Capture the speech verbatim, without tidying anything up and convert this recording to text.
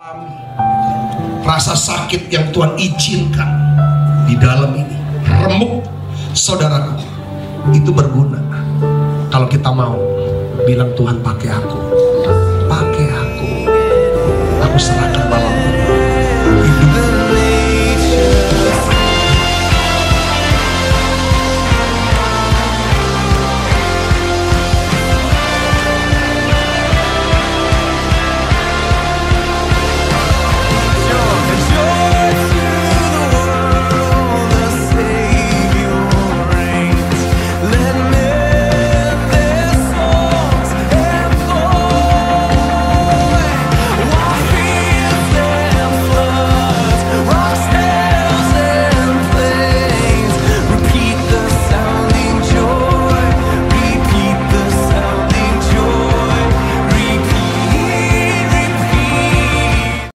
Rasa sakit yang Tuhan izinkan di dalam ini, remuk saudaraku, itu berguna kalau kita mau bilang, Tuhan pakai aku.